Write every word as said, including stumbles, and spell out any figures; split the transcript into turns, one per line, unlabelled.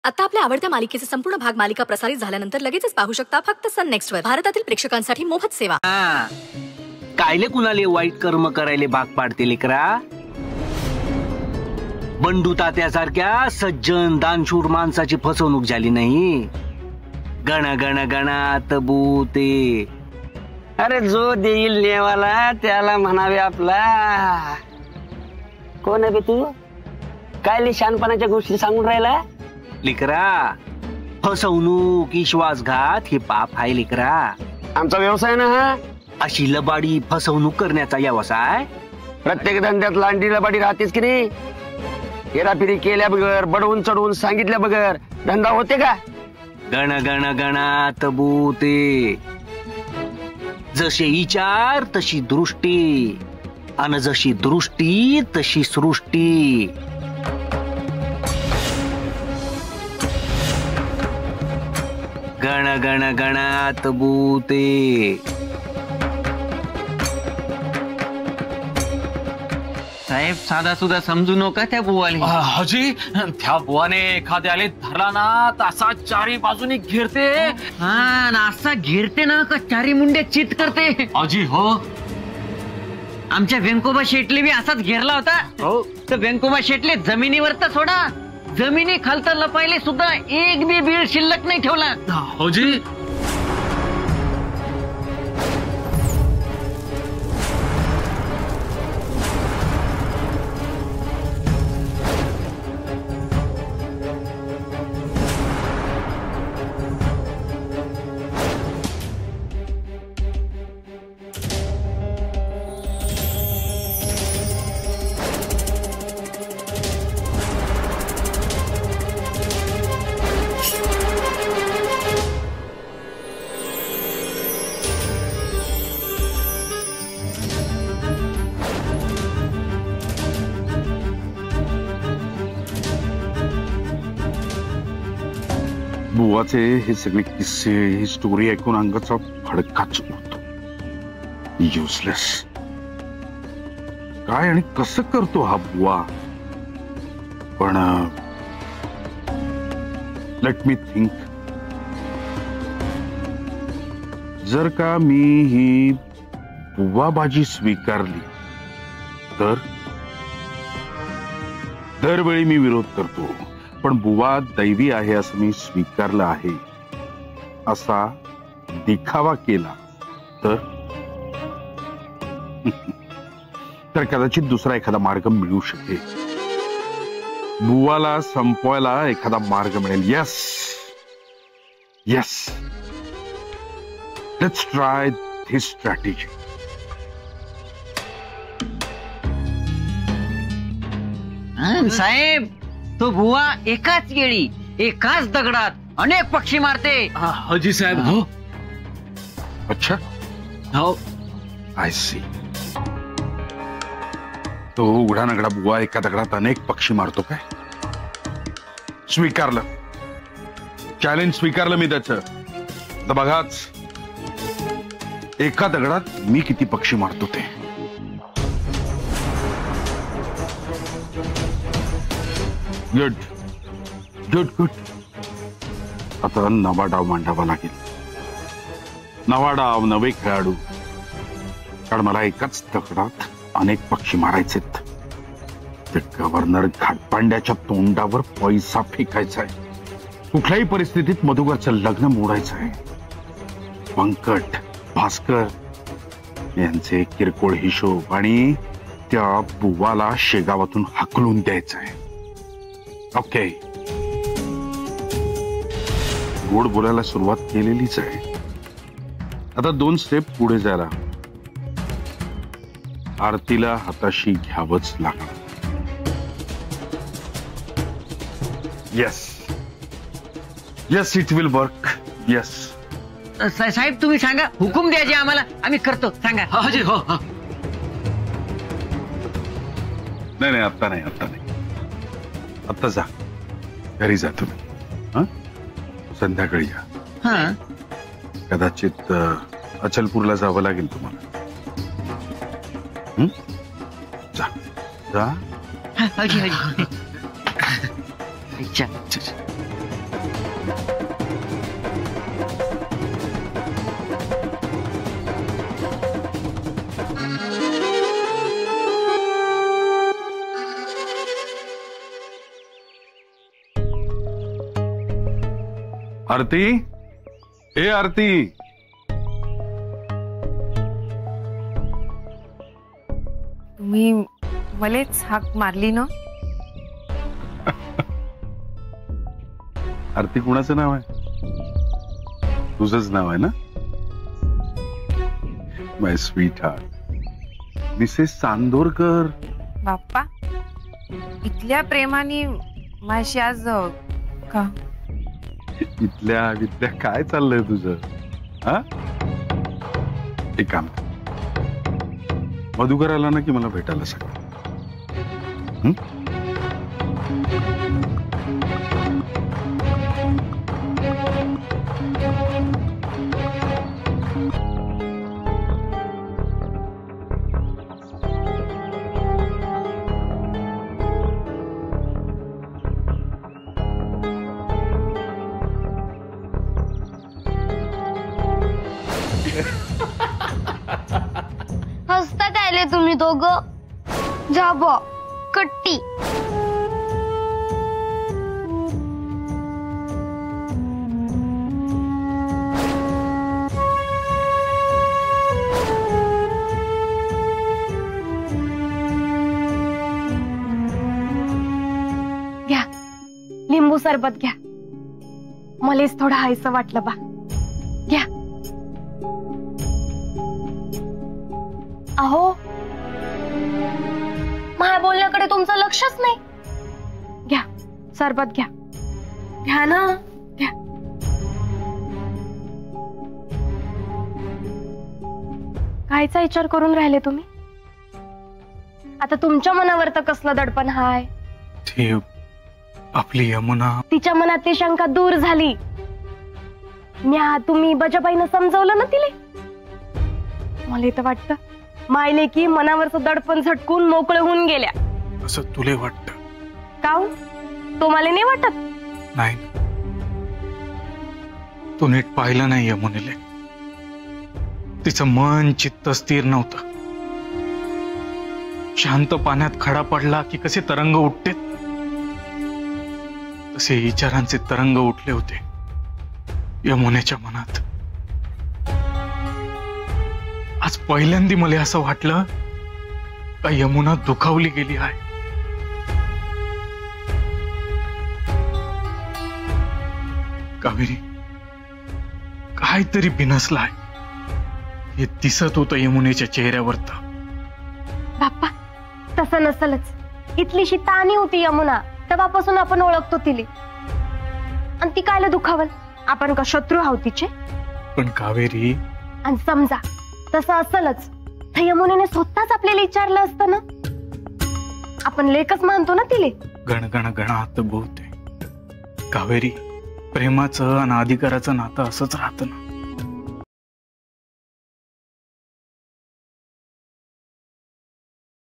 आता आपल्या आवडत्या मालिकेचे संपूर्ण भाग मालिका प्रसारित झाल्यानंतर लगेचच पाहू शकता फक्त सन नेक्स्ट वर. भारतातील प्रेक्षकांसाठी मोफत सेवा.
कायले कुणाले वाईट कर्म करायले भाग पाडते लेकरा. बंडू तात्यासारख्या सज्जन दानशूर माणसाची फसवणूक झाली नाही. गण गण गणात बूते.
अरे जो देईल नेवाला त्याला म्हणावे आपला. कोण आहे बे तू? काय शहाणपणाच्या गोष्टी सांगून राहिला?
लेकरा फसवणूक विश्वासघात हे पाप आहे लेकरा.
आमचा व्यवसाय ना हा.
अशी लबाडी फसवणूक करण्याचा व्यवसाय.
प्रत्येक धंद्यात लांडी लबाडी राहतेच की नाही. हेराफेरी केल्या बगर बडवून चढवून सांगितल्या बगर धंदा होते का?
गण गण गणात बूते. जसे विचार तशी दृष्टी आणि जशी दृष्टी तशी सृष्टी. गण गण गणात बूते.
साहेब साधा सुद्धा समजू नका त्या बुवाले.
हजी त्या बुवाने एखाद्याले धरला ना तसा चारी बाजूनी घेरते.
हा ना असा घेरते ना का चारी मुंडे चित करते.
अजी हो.
आमच्या व्यंकोबा शेटले बी असाच घेरला होता.
हो
तर व्यंकोबा शेटले जमिनीवर तर सोडा जमिनी खालता लपायले सुद्धा एक बी बीळ शिल्लक नाही ठेवला.
हजी
बुवाचे हे सगळे किस्से ही स्टोरी ऐकून अंगाचा भडकाच उडतो. युजलेस. काय आणि कसं करतो हा बुवा. पण लेट मी थिंक. जर का मी ही बुवाबाजी स्वीकारली तर दरवेळी मी विरोध करतो. पण बुवा दैवी आहे असं मी स्वीकारलं आहे असा दिखावा केला तर तर कदाचित दुसरा एखादा मार्ग मिळू शकेल. बुवाला संपवायला एखादा मार्ग मिळेल. Yes yes let's try this strategy.
साहेब तो बुवा एकाच वेळी एकाच दगडात अनेक पक्षी मारते.
हजी साहेब हो.
अच्छा
हो.
I see. तो उघडा नगडा बुवा एका दगडात अनेक पक्षी मारतो काय? स्वीकारलं. चॅलेंज स्वीकारलं मी त्याचं. तर बघाच एका दगडात मी किती पक्षी मारतो ते. Good good good. आता नवा डाव मांडावा लागेल. नवा डाव नवे खेळाडू. कारण मला एकाच दगडात अनेक पक्षी मारायचेत. ते गव्हर्नर घाटपांड्याच्या तोंडावर पैसा फेकायचा आहे. कुठल्याही परिस्थितीत मधुकरचं लग्न मोडायचं आहे. पंकट भास्कर यांचे किरकोळ हिशोब आणि त्या बुवाला शेगावातून हाकलून द्यायचं आहे. ओके. गोड बोलायला सुरुवात केलेलीच आहे. आता दोन स्टेप पुढे जायला आरतीला हाताशी घ्यावंच लागणार. Yes yes it will work. Yes
साहेब तुम्ही सांगा हुकूम द्यायचे आम्हाला आम्ही करतो. सांगा.
हजी हो.
नाही नाही आता नाही आता नाही. आता जा घरी जा तुम्ही. हा संध्याकाळी या.
हा
कदाचित अचलपूरला जावं लागेल तुम्हाला. जा जा.
हजी हजी. अच्छा
आरती, ए आरती,
तुम्ही मलेच हाक मारली ना?
आरती कुणाचं नाव आहे? तुझंच नाव आहे ना? My sweetheart, Mrs Chandorkar.
Bappa, इथल्या प्रेमाने माझी आज का
इथल्या विथल्या काय चाललंय तुझं? हा, एक काम, मधुकर आला ना की मला भेटायला सांग. हं?
हसतात आले तुम्ही दोघं. जाब कट्टी.
घ्या लिंबू सरबत घ्या. मलाच थोडं हायसं वाटलं बा. घ्या. अहो, माझ्या बोलण्याकडे तुमचं लक्षच नाही. घ्या सरबत घ्या. घ्या ना, घ्या. कायचा विचार करून राहिले तुम्ही? आता तुमच्या मनावर तर कसलं दडपण हाय?
ती आपली यमुना.
तिच्या मनातली शंका दूर झाली. म्या तुम्ही बजाबाईनं समजवलं ना तिले. मला तर वाटतं मायले की मनावरचं दडपण झटकून मोकळे होऊन गेल्या.
असं तुले वाटतं?
काऊ, तुम्हाला नाही वाटत?
नाही, तू नीट पाहिलं नाही यमुनेले. तिचं मन चित्त स्थिर नव्हतं. शांत पाण्यात खडा पडला की कसे तरंग उठते तसे विचारांचे तरंग उठले होते यमुनेच्या मनात. आज पहिल्यांदा मला असं वाटलं का यमुना दुखावली गेली आहे. कावेरी, काहीतरी बिनसलाय हे दिसत होतं यमुनेच्या चेहऱ्यावर.
बाप्पा, तसं नसलच. इथलीशी ताणी होती यमुना, तेव्हापासून आपण ओळखतो तिले. आणि ती कायला दुखावल? आपण का शत्रू आहोत तिचे?
पण कावेरी,
आणि समजा तसं असलच तर यमुनेने स्वतःच आपल्याला विचारलं असतं ना. आपण लेकच मानतो ना तिले.
गण गण गणात बोलते कावेरी. प्रेमाचं आणि अधिकाराचं नातं असंच राहतं ना.